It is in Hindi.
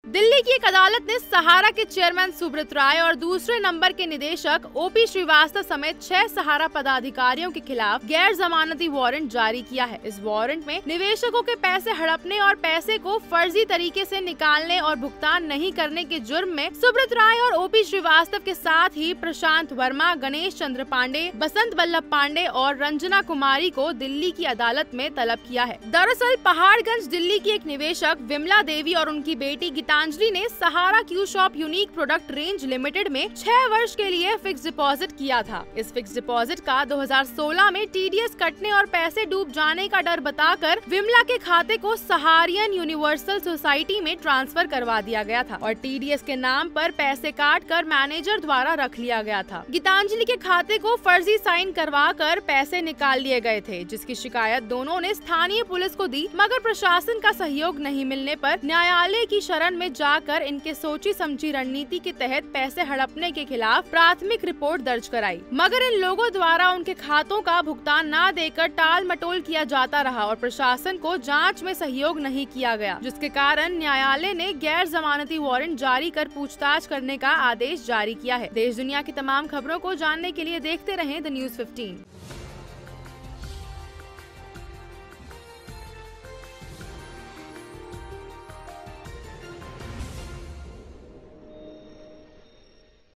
दिल्ली की एक अदालत ने सहारा के चेयरमैन सुब्रत राय और दूसरे नंबर के निदेशक ओपी श्रीवास्तव समेत 6 सहारा पदाधिकारियों के खिलाफ गैर जमानती वारंट जारी किया है। इस वारंट में निवेशकों के पैसे हड़पने और पैसे को फर्जी तरीके से निकालने और भुगतान नहीं करने के जुर्म में सुब्रत राय और ओपी श्रीवास्तव के साथ ही प्रशांत वर्मा, गणेश चंद्र पांडे, बसंत बल्लभ पांडे और रंजना कुमारी को दिल्ली की अदालत में तलब किया है। दरअसल पहाड़गंज दिल्ली की एक निवेशक विमला देवी और उनकी बेटी गीतांजलि ने Sahara Q shop unique product range limited में 6 वर्ष के लिए फिक्स डिपॉजिट किया था। इस फिक्स डिपॉजिट का 2016 में टीडीएस कटने और पैसे डूब जाने का डर बताकर विमला के खाते को सहारियन यूनिवर्सल सोसाइटी में ट्रांसफर करवा दिया गया था और टीडीएस के नाम पर पैसे काट कर मैनेजर द्वारा रख लिया गया था। गीतांजलि के खाते को फर्जी साइन करवा कर पैसे निकाल लिए गए थे, जिसकी शिकायत दोनों ने स्थानीय पुलिस को दी, मगर प्रशासन का सहयोग नहीं मिलने पर न्यायालय की शरण में जाकर इनके सोची समझी रणनीति के तहत पैसे हड़पने के खिलाफ प्राथमिक रिपोर्ट दर्ज कराई, मगर इन लोगों द्वारा उनके खातों का भुगतान न देकर टाल मटोल किया जाता रहा और प्रशासन को जांच में सहयोग नहीं किया गया, जिसके कारण न्यायालय ने गैर जमानती वारंट जारी कर पूछताछ करने का आदेश जारी किया है। देश दुनिया की तमाम खबरों को जानने के लिए देखते रहें द न्यूज़ 15।